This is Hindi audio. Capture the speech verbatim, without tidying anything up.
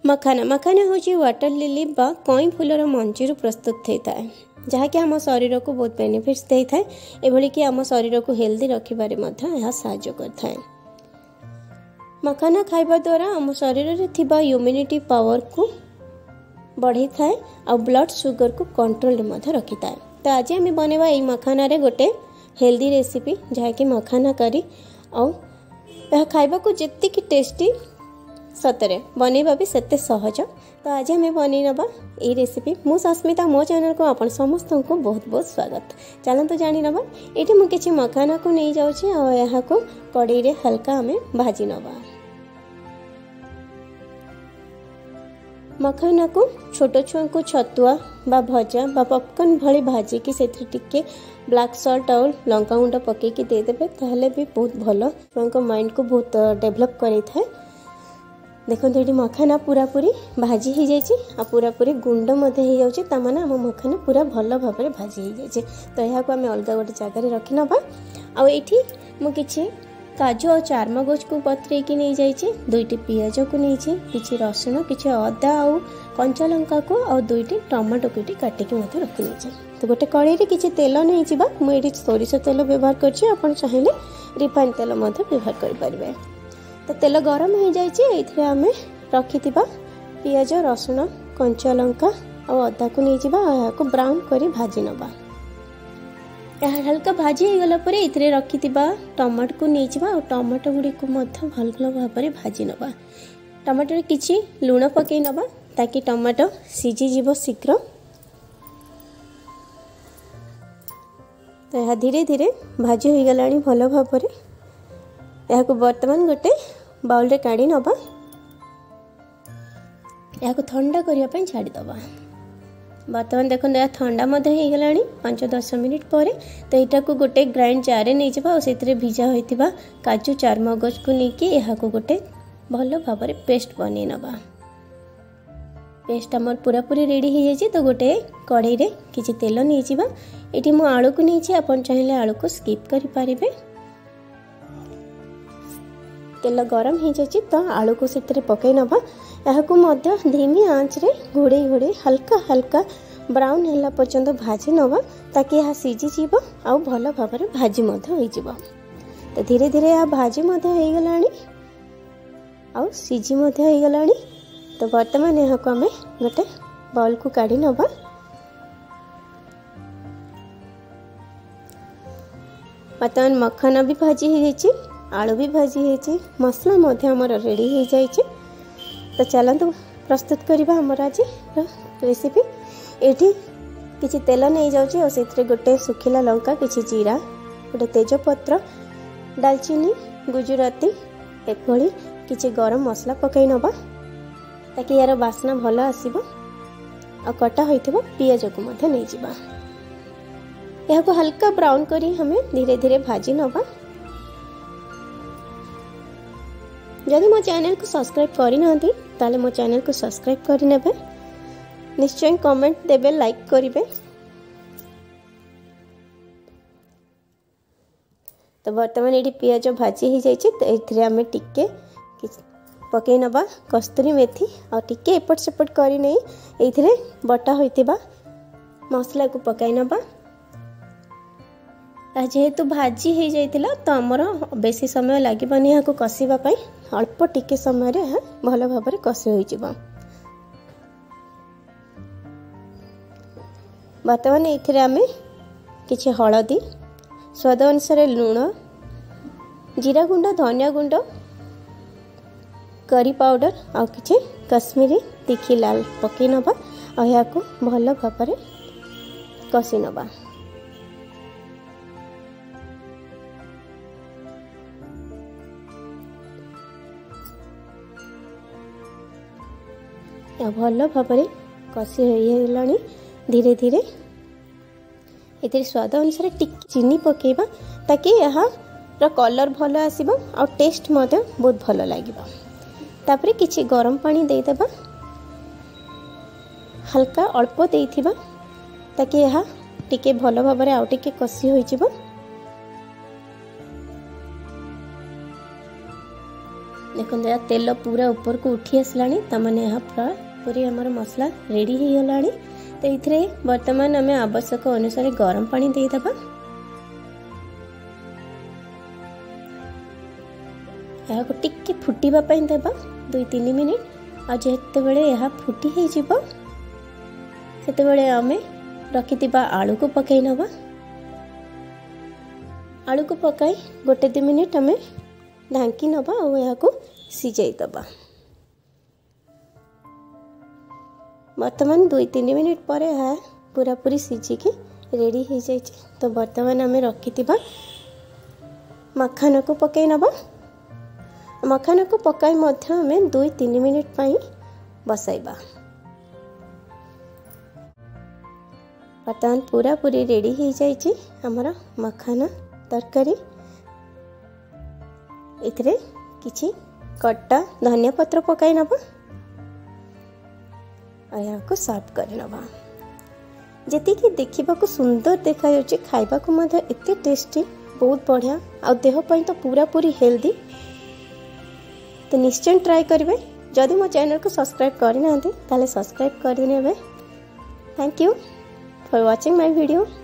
मखाना मखाना हूँ वाटर लिली बा कई फूलर मंजी प्रस्तुत होता है जहाँकि आम शरीर को बहुत बेनिफिट्स देता है एभली कि आम शरीर को हेल्दी रखिबारे साहाय्य करता है। मखाना खाइबा द्वारा आम शरीर में थिबा इम्यूनिटी पावर को बढ़ी थाए और ब्लड शुगर को कंट्रोल में रखी थाए। तो आज आम बनवा यही मखाना रे गोटे हेल्दी रेसिपी जहाँकि मखाना करी और खाइबा को जेतिकी टेस्टी सतरे बनैबा भी सेते सहज। तो आज आम बन नवा ये रेसिपी मु सस्मिता मो चैनल को आपण समस्त को बहुत बहुत स्वागत। चलते जानी नवा ये मुझे किसी मखाना को नहीं जाऊँगी और यहाँ को कड़ाई रे हल्का आम भाजी नवा। मखाना को छोट छुआ को छतुआ बा भजा बा पॉपकॉर्न भली भाजी की से टिके ब्लैक सॉल्ट और लंका गुंड पकईकी देदेवे ताहले भी बहुत भल छुआ माइंड को बहुत डेभलप करें। देखो ये मखाना पूरा पूरी भाजी हो जाए पूरा पूरी गुंड हो जाने आम मखाना पूरा भल भाव में भाजी हो जाए। तो यहाँ आम अलग गोटे जगार रखी नवा आठी मुझे काजू और चारमगज को बतरेकी नहीं जाइए दुईटी पियाज को नहीं किसी रसुण किसी अदा और कंचा लंका को और दुईटी टमाटो को काटिकी रखी नहीं जाए। तो गोटे कड़ाई रे किसी तेल नहीं जावा मुझे सोरिष तेल व्यवहार कर चाहिए रिफाइन तेल व्यवहार करें। तो तेल गरम हो जाए आम रखि पियाज रसुण कंचा लंका और अदा को नहीं जावा को ब्राउन कर भाजी नवा। हल्का भाजी हो गला परे इथरे रखि टमाटो को नहीं जावा और टमाटो गुड़ी को मध्य भल भाव में भाजी नवा। टमाटो किछि लुण पकई नवा ताकि टमाटो सीझी जीव शीघ्र। तो यह धीरे धीरे भाजी हो गला भल भाव में यहाँ को बर्तमान गोटे बाउल रे काढ़ी नवा यहाँ को ठंडा करने छाड़ीदबा। बर्तमान देखो यह ठंडा हो गला पाँच दस मिनिट पर। तो यहाँ को गोटे ग्राइंड जार नहीं जावा और से भिजा होता काजू चारमगज को लेकिन यहाँ को गोटे भल भाव में पेस्ट बन नवा। पेस्ट आमर पूरा पूरी रेडी हो जाए। तो गोटे कड़ाई रे किसी तेल नहीं जावा ये मु आलू को नहीं आप चाहिए आलू को स्किप करें। तेल गरम हो जाए तो आलू को से पकई नवा यहाँ को मध्य धीमी आंच रे घोड़े घोड़े हल्का हल्का ब्राउन है पर्यंत भाजी नवा ताकि यह सीझी जीव आउ भल भाव में भाजी हो। तो धीरे धीरे यह भाजी हो गला आउ सीझी हो गला। तो वर्तमान यहाँ को आम गोटे बाउल को काढ़ी नवा। वर्तमान मखाना भी भाजी हो जाए आलू भी भाजी हो मसला आमर रेडी हो जाए। तो चलते प्रस्तुत करवा आमर आज रेसिपी। ये किसी तेल नहीं जाऊँगी और से गोटे सुखिला लंका किसी जीरा गोटे तेजपत्र डालचीनी गुजराती एक भली किसी गरम मसला पकई नवा ताकि यार बास्ना भल आसब और कटा होइथिबो पियाज को मध्य नहीं जावा। यह को हल्का ब्राउन करी हमें धीरे धीरे भाजी नवा। जदि मो चैनल को सब्सक्राइब करना ताले मो चैनल को सब्सक्राइब करने निश्चय कमेंट देबे लाइक करेंगे। तो बर्तमान ये पियाज भाजी हो जाए। तो ये आम टिके पकई नवा कस्तूरी मेथी और टिके एपट सेपट कर नहीं ये बटा होइतिबा मसला को पकई नवा। जेहेतु भाजी हो जाइतिला तो आमर बेसी समय लगभग यहाँ को कषापी अल्प टिके समय भल भाव में कषि हो। बर्तमान ये आम किसी हलदी स्वाद अनुसार लुण जीरा गुंड धनिया गुंड करी पाउडर और किसी कश्मीरी तीखी लाल पकई नवा और यहाँ को भल भाव में कषि नवा। भल भाव में कषि होगा धीरे धीरे ये स्वाद अनुसार टिक चीनी पकेबा ताकि यहाँ कलर भल आसब और टेस्ट बहुत भल लगे। तापर किसी गरम पानी देदेबा हल्का अल्प देथिबा ताकि यहाँ टिके भल भाव में आउ टिके कषि हो। देख देखते या तेल पूरा ऊपर को उठी आसलानी तमाने यहाँ पूरा पूरी आमर मसला रेडी हो गलानी। तो ये बर्तमान आम आवश्यक अनुसार गरम पानी देदेबा। यहाँ को टिके फुटिबा पई देबा दुई तीन मिनिट। आ जेते बेले यह फुटी हो जिवो सेते बेले आमे रखिथिबा आलू को पकई नबा। आलू को पकाई गोटे दु मिनिट आमे ढांकी नबा और यहाँ को सिझाई दबा। वर्तमान दुई तीन मिनिट पर यह पूरा पूरी सिझिकी रेडी हो जाए। तो वर्तमान आमे रखिथिबा मखाना को पकई नबा। मखाना को पकाई मध्य आमे दुई तीन मिनिट पाई बसाइबा। वर्तमान पूरा पूरी रेडी हो जाए हमर मखाना तरकारी। इतरे किछि कट्टा धनिया पत्र पकाई नबा और यहाँ को सर्व कर नबा। जेती कि देखिबा को सुंदर देखा जाउछि खाइबा को मध्य एते टेस्टी बहुत बढ़िया और देह पई तो पूरा पूरी हेल्दी। तो निश्चय ट्राई करेंगे। जदि मो चैनल को सब्सक्राइब करना ताले सब्सक्राइब कर देने। Thank you for watching my video.